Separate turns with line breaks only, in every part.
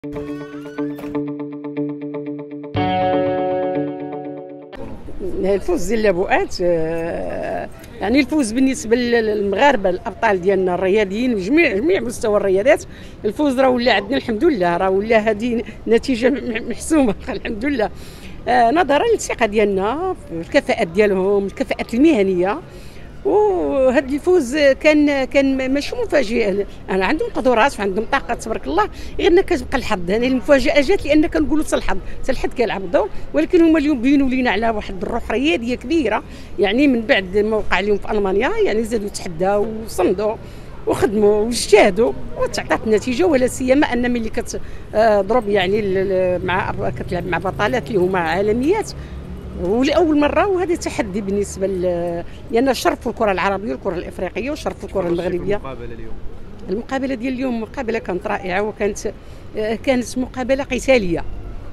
الفوز ديال لابؤات يعني الفوز بالنسبه للمغاربه الابطال ديالنا الرياضيين جميع مستوى الرياضات. الفوز راه ولا عندنا الحمد لله، راه ولا هذه نتيجه محسومه الحمد لله، نظرا للثقه ديالنا في الكفاءات ديالهم، الكفاءات المهنيه. وهذا الفوز كان ماشي مفاجئ، انا عندهم قدرات وعندهم طاقات تبارك الله، غير انها كتبقى الحظ. يعني المفاجاه جات لان كنقولوا حتى الحظ كيلعب دور، ولكن هما اليوم بينوا لينا على واحد الروح رياضيه كبيره. يعني من بعد ما وقع لهم في المانيا يعني زادوا تحداوا وصمدوا وخدموا واجتهدوا وتعطات النتيجه، ولا سيما ان ملي كتضرب يعني كتلعب مع بطلات اللي هما عالميات ولاول مره. وهذا تحدي بالنسبه لان شرفوا الكره العربيه والكره الافريقيه وشرفوا الكره المغربيه. المقابله ديال اليوم مقابله كانت رائعه، كانت مقابله قتاليه،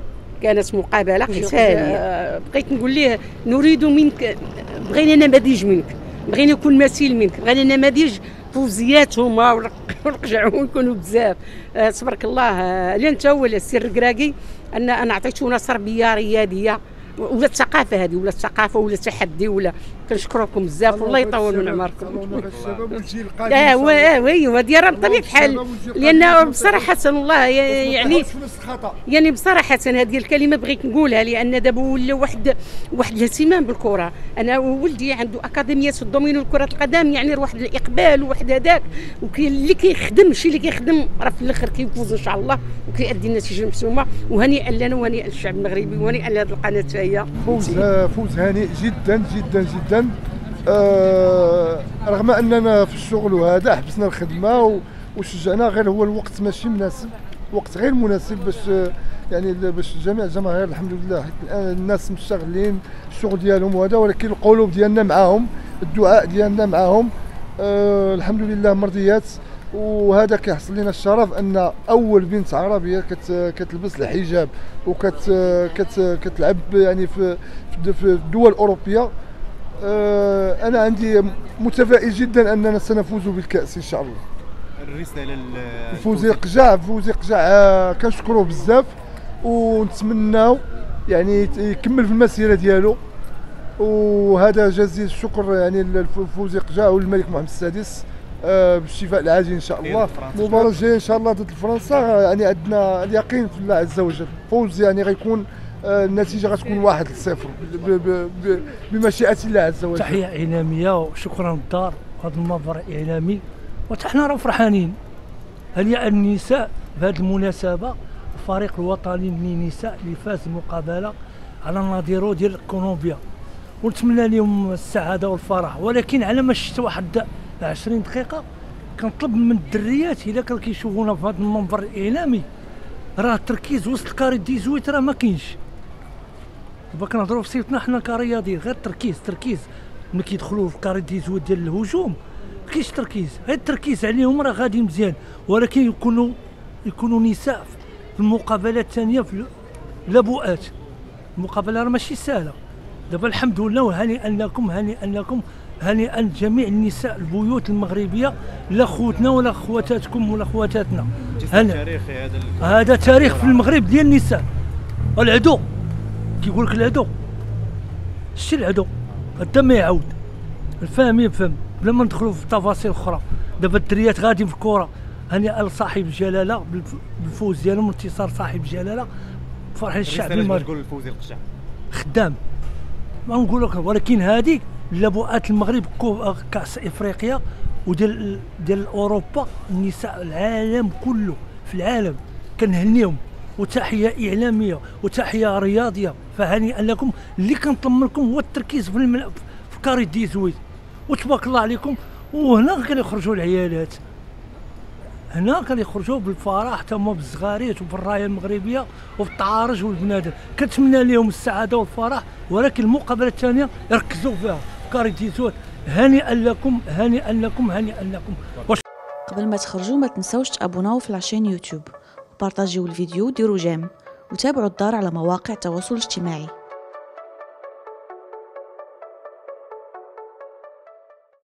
بقيت نقول ليه نريد منك، بغينا نماذج منك، بغينا نكون مثيل منك، بغينا نماذج فوزياتهم ورقجعهم يكونوا بزاف. تبارك الله. لا انت ولا السر الكراكي ان انا عطيتونا تربيه رياضيه ولا الثقافه هذه، ولا الثقافه ولا التحدي، ولا كنشكركم بزاف والله يطول من عمركم. ايوا ديال راه بطبيعه الحال، لان بصراحه والله يعني بصراحه هذه الكلمه بغيت نقولها، لان دابا ولا واحد الاهتمام بالكره. انا ولدي عنده اكاديميه الدومينو لكره القدم، يعني واحد الاقبال وواحد هذاك، اللي كيخدم شي اللي كيخدم راه في الاخر كيفوز ان شاء الله وكيأدي النتيجه محسومه. وهنيئا لنا وهنيئا للشعب المغربي وهنيئا لهذه القناه هي.
فوز هانئ جدا جدا جدا. رغم اننا في الشغل وهذا حبسنا الخدمه وشجعنا، غير هو الوقت ماشي مناسب، وقت غير مناسب باش جميع الجماهير الحمد لله الناس مشتغلين الشغل ديالهم وهذا، ولكن القلوب ديالنا معاهم، الدعاء ديالنا معاهم. الحمد لله مرضيات. وهذا كيحصل لنا الشرف ان اول بنت عربيه كتلبس الحجاب وكتلعب يعني في الدول الاوروبيه. انا عندي متفائل جدا اننا سنفوز بالكاس ان شاء الله.
الرساله
فوزي قجع كنشكروه بزاف ونتمناو يعني يكمل في المسيره ديالو، وهذا جزيل الشكر يعني لفوزي قجع والملك محمد السادس بالشفاء العاجل ان شاء الله. المباراه الجايه ان شاء الله ضد فرنسا يعني عندنا اليقين في الله عز وجل، فوز يعني غيكون النتيجه غتكون 1-0 بمشيئه الله عز وجل.
تحيه اعلاميه وشكرا للدار وهذا المنبر الاعلامي، وحنا راه فرحانين. هنيئا النساء بهذه المناسبه، الفريق الوطني للنساء اللي فاز المقابله على النظيرو ديال كولومبيا، ونتمنى لهم السعاده والفرح. ولكن على ما شفت واحد 20 دقيقه كنطلب من الدريات الا كانوا كيشوفونا في هذا المنبر الاعلامي، راه التركيز وسط الكاري 18 راه ما كاينش. دابا كنهضروا في صيفطنا حنا كرياضيين، غير التركيز ملي كيدخلوا في الكاري 18 ديال الهجوم ما كاينش تركيز، غير التركيز عليهم راه غادي مزيان. ولكن يكونوا نساء في المقابلات الثانيه في لابؤات. المقابله راه ماشي سهله. دابا الحمد لله، وهنيئا لكم هنيئا لجميع النساء البيوت المغربيه، لا خوتنا ولا خواتاتكم ولا خواتاتنا. هذا تاريخ في المغرب ديال النساء. العدو كيقول لك العدو شتي العدو حتى ما يعاود، الفهم يفهم بلا ما ندخلوا في تفاصيل اخرى. دابا الدريات غادي في الكره، هنيئا لصاحب الجلاله بالفوز ديالهم وانتصار صاحب الجلاله. فرحان الشعب المغربي.
تقول الفوزي القجع
خدام ما نقول لك، ولكن هذه لابؤات المغرب كاس افريقيا وديال اوروبا، النساء العالم كله في العالم كنهنيهم، وتحيه اعلاميه وتحيه رياضيه. فهنيئا لكم. اللي كنطلب منكم هو التركيز في كاري 18 وتبارك الله عليكم. وهنا كيخرجوا العيالات، هنا كيخرجوا بالفرح تما بالزغاريت وبالرايه المغربيه وبالتعارج والبنادم. كنتمنى لهم السعاده والفرح، ولكن المقابله الثانيه يركزوا فيها كاري 18. هنيئا لكم.
قبل ما تخرجوا ما تنسوش تابوناو في لاشين يوتيوب وبارطاجيو الفيديو وديروا جيم، وتابعوا الدار على مواقع التواصل الاجتماعي.